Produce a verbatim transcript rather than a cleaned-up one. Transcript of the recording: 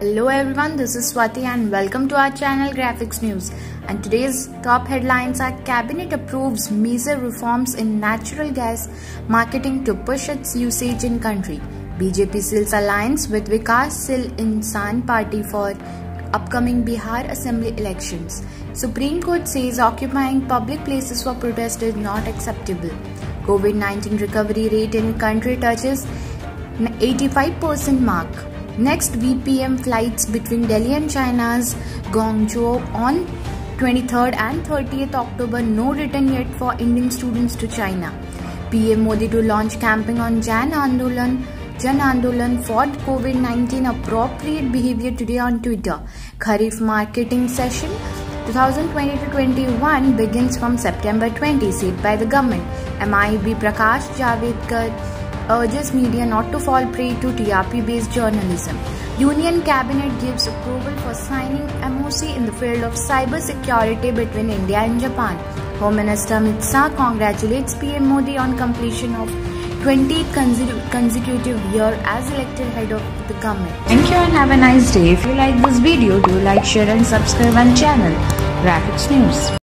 Hello everyone, this is Swati and welcome to our channel Graphics News. And today's top headlines are: Cabinet approves major reforms in natural gas marketing to push its usage in country. B J P seals alliance with Vikashshil Insan Party for upcoming Bihar Assembly elections. Supreme Court says occupying public places for protest is not acceptable. COVID nineteen recovery rate in country touches eighty-five percent mark. Next V P M flights between Delhi and China's Guangzhou on twenty-third and thirtieth October. No return yet for Indian students to China. P M Modi to launch campaign on Jan Andolan, Jan Andolan for COVID nineteen appropriate behavior today on Twitter. Kharif marketing session twenty twenty to twenty-one begins from September twentieth, said by the government. M I B Prakash Javadekar urges media not to fall prey to T R P-based journalism. Union Cabinet gives approval for signing M O C in the field of cyber security between India and Japan. Home Minister Amit Shah congratulates P M Modi on completion of twentieth consecutive year as elected head of the government. Thank you and have a nice day. If you like this video, do like, share and subscribe our channel Graphics News.